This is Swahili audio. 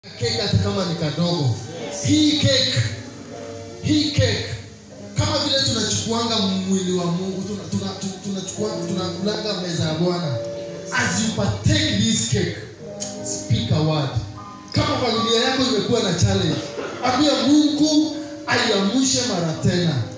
Cake hata kama ni kadogo. Hii cake kama vile tunachukuanga mwili wa Mungu, tunakulanga meza ya Bwana. As you partake this cake, speak a word. Kama familia yako imekuwa na challenge, ambia Mungu aiamshe mara tena.